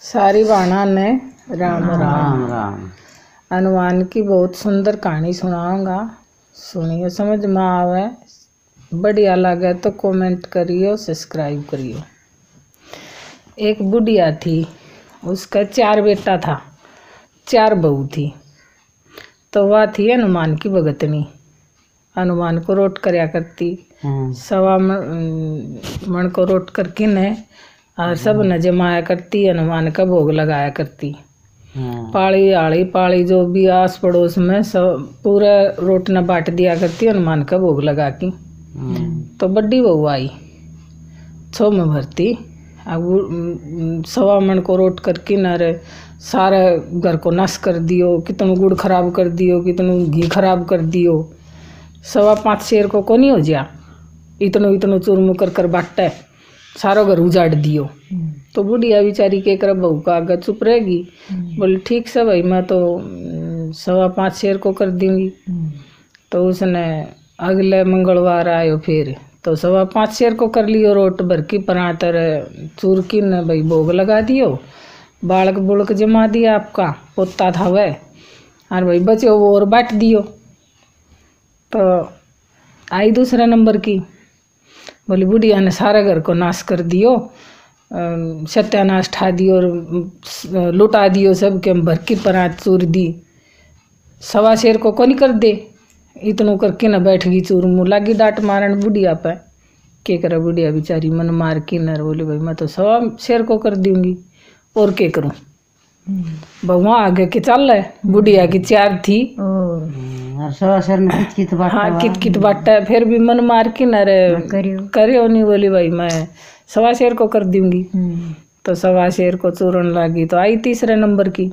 सारी बाणा ने राम राम राम राम। हनुमान की बहुत सुंदर कहानी सुनाऊंगा। सुनियो, समझ में आवे, बढ़िया लगे तो कमेंट करियो, सब्सक्राइब करियो। एक बुढ़िया थी, उसका 4 बेटा था, 4 बहू थी। तो वह थी हनुमान की भगतनी, हनुमान को रोट करया करती। 1.25 मन को रोट करके न और सब न जमाया करती, हनुमान का भोग लगाया करती। पाली आली पाली जो भी आस पड़ोस में सब पूरा रोट न बांट दिया करती, हनुमान का भोग लगा की। तो बड़ी बहू आई, 6 में भरती। अब 1.25 मन को रोट करके न सारा घर को नाश कर दियो, कितनों गुड़ खराब कर दियो, कितनों घी खराब कर दियो। 5.25 शेर को नहीं हो जा, इतनो चूरमू कर बाटे, सारो घर उजाड़ दियो। तो बुढ़िया बेचारी के कर बहू का आगे चुप रहेगी। बोले ठीक से भाई, मैं तो 5.25 शेर को कर दूंगी। तो उसने अगले मंगलवार आयो फिर, तो 5.25 शेर को कर लियो रोट भर की परातर चूर की न भाई भोग लगा दियो। बालक बुलक जमा दिया, आपका पोता था वह, और भाई बचे वो और बांट दियो। तो आई दूसरा नंबर की, बोली बुढ़िया ने सारा घर को नाश कर दियो, सत्यानाश ठा दियो और लुटा दियो सब के, भर की परात चूर दी। 1.25 शेर को नहीं कर दे, इतनों करके न बैठ गई चूरमू, लागी डांट मारन बुढ़िया पे। के करे बुढ़िया बेचारी मन मार के न बोली भाई मैं तो 1.25 शेर को कर दूंगी, और के करूं। बहुआ आगे के चल रहे, बुढ़िया की 4 थी, 1.25 शेर में कित बाटा। हाँ कित बाटा, फिर भी मन मार के न करियो नहीं, बोली भाई मैं 1.25 शेर को कर दूंगी। तो 1.25 शेर को चूरन लगी। तो आई तीसरे नंबर की,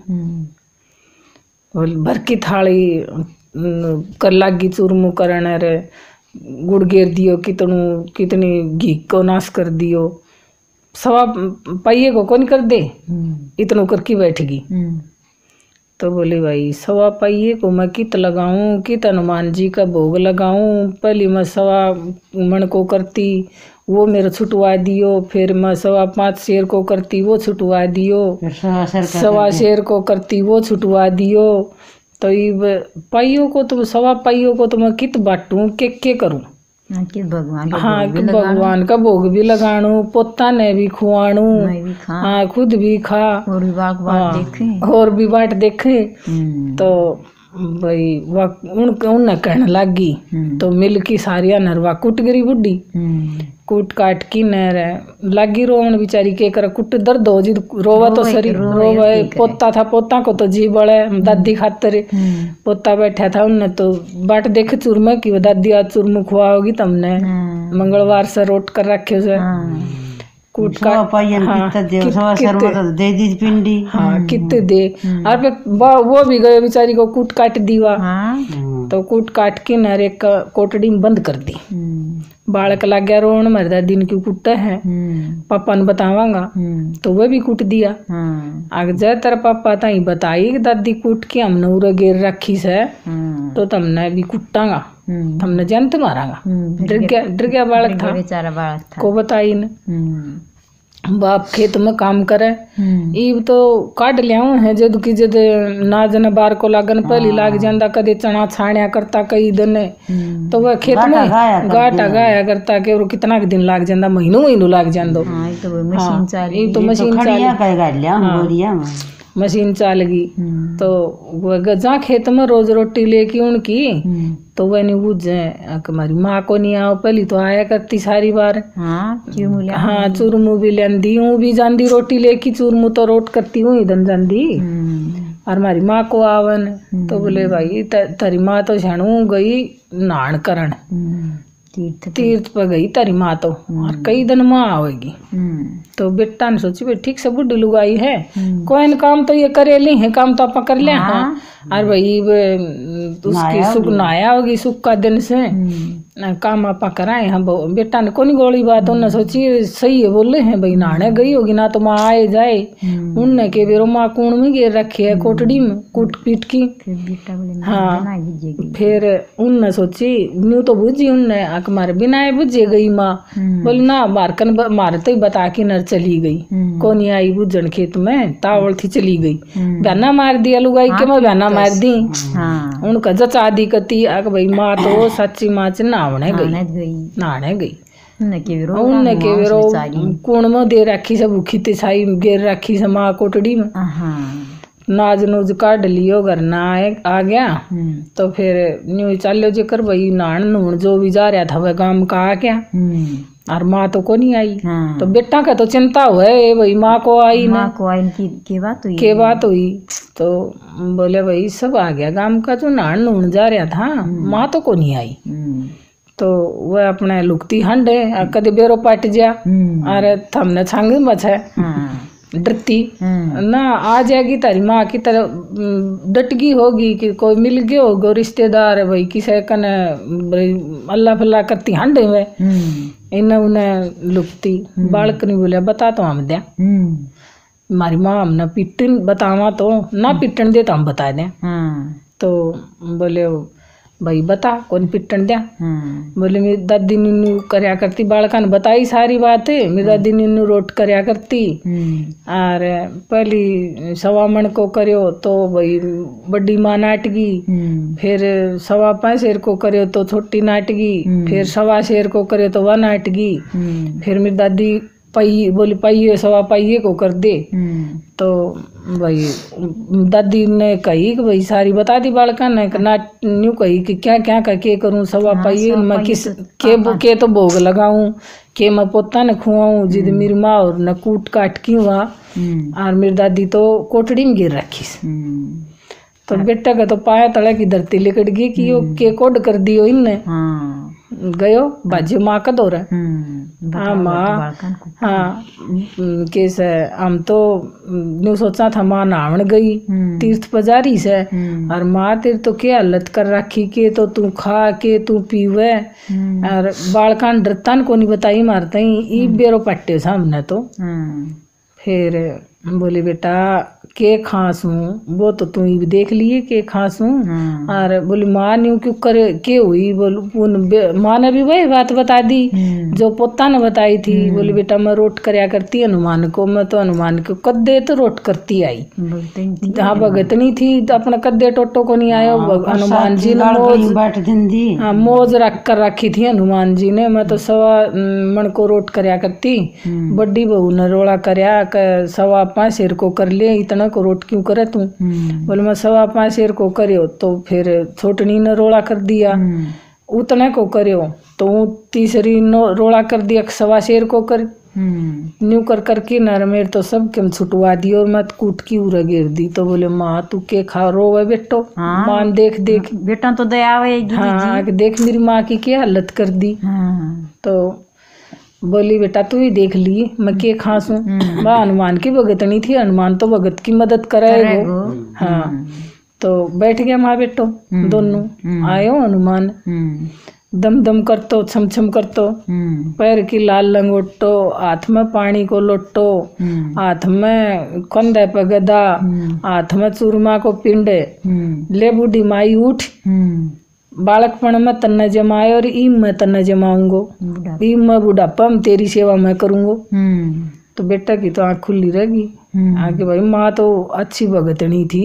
भर की थाली कर लागी चूरमू करन, रे गुड़ गेर दियो, कितनी घी को नाश कर दियो। 1.25 पहिए को नहीं कर दे, इतनो करके बैठ गई। तो बोले भाई 1.25 पहिए को मैं कित लगाऊं, कित हनुमान जी का भोग लगाऊं। पहले मैं 1.25 मन को करती, वो मेरे छुटवा दियो। फिर मैं 5.25 शेर को करती, वो छुटवा दियो। 1.25 शेर को करती, वो छुटवा दियो। तो ये पहियों को तो 1.25 पहियों को तो मैं कित बांटूं, के करूं। भगवान का भोग भी लगाणू, पोता ने भी खुआणू, हाँ खुद भी खा, और भी बाट देखे। तो भाई उनने कहने लागी। तो मिल की सारिया नरवा कुट गरी बुढ़ी, कूट काट की नर लागी रोवन बेचारी। के कर कुट दर्द हो जी, रोवा तो सरी रोवे। पोता था, पोता को तो जी बड़े दादी खातर पोता बैठा था, उनने तो बाट देखे चूरमे की दादी आज चूरमू खुआ होगी तुमने, मंगलवार से रोट कर रखे से। कूट काट दे दी पिंडी, हाँ कितने दे। और वो भी गए बेचारी को कूट काट दीवा। तो कूट काट के नर एक कोटड़ी में बंद कर दी। बालक लग गया रोन, मेरे दादी ने क्यों कुटा है, पापा ने बतावांगा। तो वह भी कूट दिया। आगे जाए तेरा पापा ताई बताई कि दादी कूट के हमने उरे गेर रखी से, तो तुमने भी कुटांगा, तुमने जंत मारांगा। डर गया बालक था, बेचारा बालक था, को बताई न। बाप खेत में काम करे, ईब तो काट लिया है जद की जद नाज न बार को लागन पहली लाग जांदा, कदे चना छाण्या करता कई दिन। तो वह खेत में गाटा गाया करता के कितना दिन लाग जांदा, महीनों लाग जांदो। मशीन चाल गई। तो वह जा खेत में रोज रोटी लेके उनकी, तो वह नहीं बुझे हमारी माँ को नहीं आओ, पहली तो आया करती सारी बार। हाँ चूरमू भी लेंदी हूँ, भी जांदी रोटी लेके, चूरमू तो रोट करती हूँ इधन जांदी, और हमारी माँ को आवन। तो बोले भाई तारी माँ तो छणू गई नहान करन, तीर्थ पर गई तारी माँ तो, और कई दिन माँ आवेगी। तो बेटा ने सोची भाई ठीक से बुढ़ी लुगाई है, कोई न काम तो ये करे ली है, काम तो आप कर ले। हाँ और भाई उसकी सुख नहाया होगी, सुख का दिन से। काम आपा कराए हम बेटा ने कोनी गोली बात उन्हें सोची सही है बोले हैं भाई नहाने गई होगी ना तो माँ आए जाए उनने के बेरो माँ कूण में गिर रखी है कोटड़ी में कूट पीट की। हाँ फिर उनने सोची न्यू तो बुझी उनने आक मारे बिना बुझे गई माँ बोली ना मारकन मारे तो बता के नर चली गई कोनी आई बुझन खेत में तावल थी चली गई बहना मार दिया लुगाई के मैं बहना मार दी उनका जचा दी कती आक भाई माँ तो सच्ची माँ च नहाने गई उनने के बेरो कुण में दे रखी सब भूखी तिसाई गिर रखी सब माँ कोटड़ी में नाज नूज काट लियो घर ना आ गया तो फिर न्यू चालो जेकर भाई नान नून जो भी जा रहा था वह काम का आ गया और माँ तो को नहीं आई तो बेटा का तो चिंता हुए भाई माँ को आई ना के बात हुई तो बोले भाई सब आ गया गांव का जो नान नून जा रहा था माँ तो को नहीं आई तो वह अपने लुकती हंडे कदे बेरो पट जा अरे थमने छांग बचे डरती ना आ जाएगी तारी माँ की तरह डटगी होगी कि कोई मिल गया होगा रिश्तेदार भाई किसी कने अल्लाह फल्ला करती हंडे में इन्हें उन्हें लुकती बालक नहीं बोलिया बता तो हम दे हमारी माँ हमने पिटन बतावा तो ना पिटन दे तो हम बता दें तो बोले भाई बता कौन पिटन दिया बोले मेरी दादी नीनू करया करती बालका ने बताई सारी बात है मेरी दादी नीनू रोट करया करती और पहली सवा मन को करियो तो भाई बड़ी माँ नाटगी फिर सवा 5 शेर को करियो तो छोटी नाटगी फिर सवा शेर को करियो तो वह नाटगी फिर मेरी दादी पाई बोली पाइये सवा पाइये को कर दे तो भाई दादी ने कही कि भाई सारी बता दी बालका ने न्यू कही कि क्या क्या के करूँ सवा पाइये मैं किस के तो भोग लगाऊं के मैं पोता ने खुआऊं जिद मेरी माँ और न कूट काट की हुआ और मेरी दादी तो कोटड़ी में गिर रखी तो बेटा का तो पाया तड़ा की धरती लिकट गई कि यो के कोड कर दियो इनने गयो बाजी माँ का दौरा हाँ माँ हाँ कैसे हम तो न्यू सोचा था माँ नहावन गई तीर्थ पजारी से और माँ तेरे तो क्या हालत कर रखी के तो तू खा के तू पीवे और बालकान डरतान को नहीं बताई मारता ही ई बेरो पट्टे सामने तो फिर बोली बेटा के खांसू वो तो तू ही देख लिए के खांसू और बोली माँ न्यू क्यों करे के हुई बोल माँ ने भी वही बात बता दी जो पोता ने बताई थी बोली बेटा मैं रोट करया करती हनुमान को मैं तो हनुमान को कद्दे तो रोट करती आई हाँ भगतनी थी अपने कद्दे टोटो को नहीं आयो हनुमान जी ने मोज रख कर रखी थी हनुमान जी ने मैं तो सवा मन को रोट करया करती बड़ी बहू ने रोड़ा करया सवा 5 शेर को कर ले इतना को रोट क्यों करे तू बोले मैं सवा 5 शेर को करियो तो फिर छोटनी ने रोड़ा कर दिया उतने को करियो तो तीसरी रोड़ा कर दिया सवा शेर को कर न्यू कर करके नर मेर तो सब कम छुटवा दी और मत कूट की उरा गिर दी तो बोले माँ तू के खा रोवे बेटो मान देख देख बेटा तो दया आवेगी हाँ देख मेरी माँ की क्या हालत कर दी तो बोली बेटा तू ही देख ली मैं के खांसू वह हनुमान की भगतनी थी हनुमान तो भगत की मदद कराएगो हाँ तो बैठ गया माँ बेटो दोनों आयो हनुमान दम दम करतो छम छम करतो पैर की लाल लंगोटो हाथ में पानी को लोटो हाथ में कंधे पे गदा हाथ में चूरमा को पिंडे ले बूढ़ी माई उठ बालकपन में तन्ने जमाए और ईम में तन्ने जमाऊंगो ईम में बुढ़ापा में तेरी सेवा मैं करूंगो तो बेटा की तो आँख खुली रहेगी आगे भाई माँ तो अच्छी भगतनी थी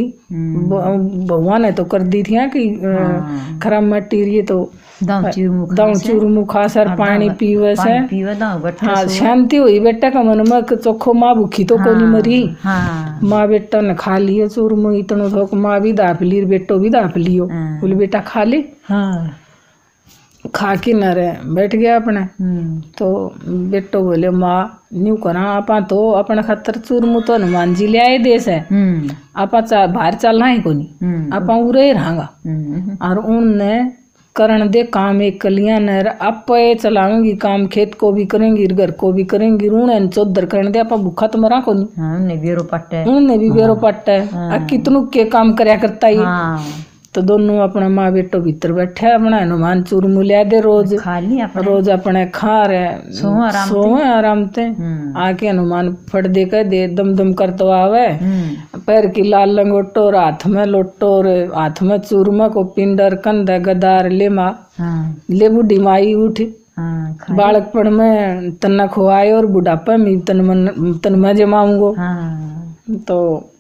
भगवान ने तो कर दी थी कि खराब मटीरियल तो दाऊ चूरमू खा सर पानी पीवे से हाँ शांति हुई बेटा का मन में चोखो माँ भूखी तो कोनी मरी माँ बेटा ने खा लियो चूरमू इतनो थोक माँ भी दाप ली बेटो भी दाप लियो बोले बेटा खा ले हाँ खा के न रहे बैठ गया अपने तो बेटो बोले माँ न्यू करा आपा तो अपने खातर चूरमू तो हनुमान जी ले आए देश है आपा बाहर चलना है कोनी आपा उरे ही रहांगा और उनने करण दे काम एक कलियां नर आप चलाऊंगी काम खेत को भी करेंगी घर को भी करेंगी रून चौधर करण दे आप भूखा तो मरा को नहीं उनने भी बेरो पट्टा है कितनु के काम करया करता ही तो दोनों अपना माँ बेटो भीतर बैठे अपना हनुमान चूरमू लिया दे रोज रोज अपने खा रहे सोवे आराम ते आके हनुमान फट दे कर दे दम दम करतो आवे पैर की लाल लंगोटो और हाथ में लोटो और हाथ में चूरमा को पिंडर कंधा गदार ले माँ ले बूढ़ी माई उठ बालकपन में तना खुआए और बुढ़ापा में तन में जमाऊंगो। तो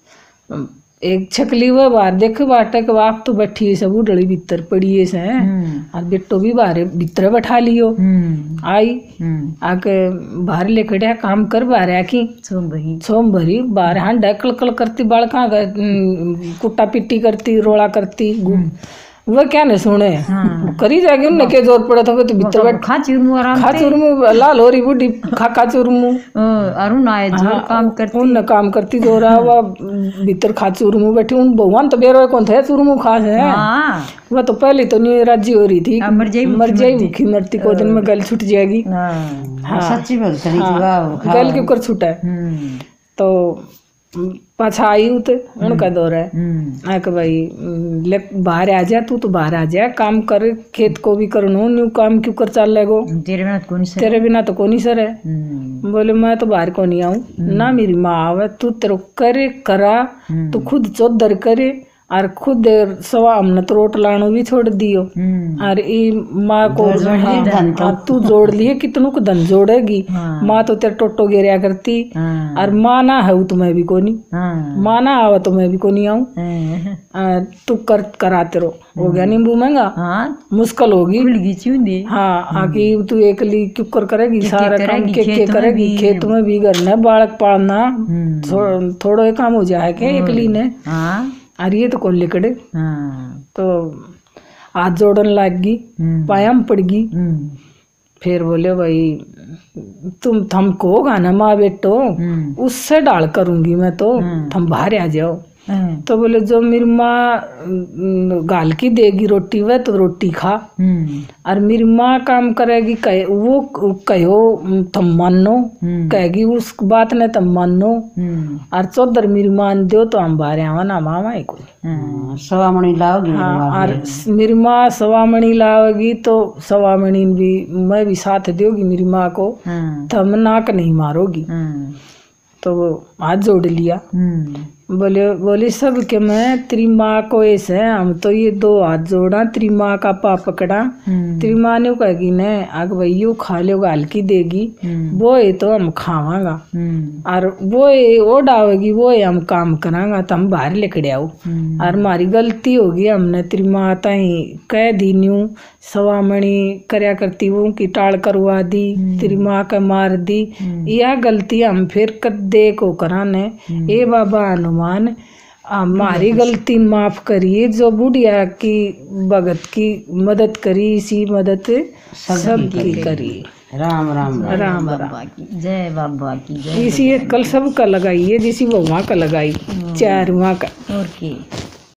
एक छकली वो बाहर देख बाटे के बाप तो बैठी सब उड़ली भीतर पड़ी से और बेटो भी बाहर भीतर बैठा लियो आई आके बाहर लेकर काम कर बाहर की सोम भरी बाहर हाँ डकल कल करती बालका कुट्टा पिट्टी करती रोड़ा करती वह क्या न सुने करी जाएगी उनने के जोर पड़ा था तो भीतर बैठ खा चूरमू लाल हो रही बूढ़ी खा चूरमू अरुण आए जोर काम करती उन काम करती जोर वह भीतर खा चूरमू बैठी उन भगवान तो बेरो कौन थे चूरमू खास है वह तो पहले तो नहीं राजी हो रही थी मर जाई भूखी मरती को दिन में गल छूट जाएगी सच्ची बात गल क्यों कर छूटा है। तो पाछा आई उते उनका दौर है कि भाई ले बाहर आ जा तू तो बाहर आ जा काम कर खेत को भी करनो न्यू काम क्यों कर चल लेगो तेरे बिना तो कोनी सर है। बोले मैं तो बाहर को नहीं आऊँ ना मेरी माँ आवे तू तेरे करे करा तू खुद चौधर करे और खुद सवा हमने तो रोट लानो भी छोड़ दियो और ये माँ को तू जोड़ लिए कितनों को धन जोड़ेगी माँ तो तेरे टोटो गिरया करती और माँ ना है तुम्हें भी कोनी माँ ना आवा तो मैं भी कोनी आऊँ तू कराते रहो हो गया नींबू महंगा मुश्किल होगी हाँ आगे तू एकली क्यों कर करेगी सारा काम के करेगी खेत में भी करना बालक पालना थोड़ा ही काम हो जाए के एकली ने और ये तो कौन लेकड़े तो हाथ जोड़न लाग गई पायाम पड़ गई। फिर बोले भाई तुम थमको गाना माँ बेटो उससे डाल करूंगी मैं तो थम बाहर आ जाओ। तो बोले जो मेरी माँ गाल की देगी रोटी वह तो रोटी खा और मेरी माँ काम करेगी वो कहो तुम मानो कहेगी उस बात ने तुम मानो और चौधर मेरी मान दो तो हम बाहर आवा ना मामा को सवामणी लाओगी। हाँ और मेरी माँ सवामणी लाओगी तो सवामणी भी मैं भी साथ दोगी मेरी माँ को तुम नाक नहीं मारोगी। तो वो हाथ जोड़ लिया बोले सब के मैं तेरी माँ को ऐसे हम तो ये दो हाथ जोड़ा तेरी माँ का पा पकड़ा तेरी माँ ने कहेगी ने आग भाई यो खा लो गाल की देगी वो है तो हम खावांगा और वो है वो डावेगी वो है हम काम करांगा तो हम बाहर लेकर आओ और हमारी गलती होगी हमने तेरी माँ ताई कह दी न्यू सवामणी करया करती वो की टाल करवा दी तेरी माँ का मार दी यह गलती हम फिर कद्दे को कराने ए बाबा हनुमान हमारी गलती माफ करिए जो बुढ़िया की भगत की मदद करी इसी मदद सबकी करी। राम राम राम राम जय बाबा की जय। इसी कल सब का लगाइए जिसी वो वहाँ का लगाई चार वहाँ का और की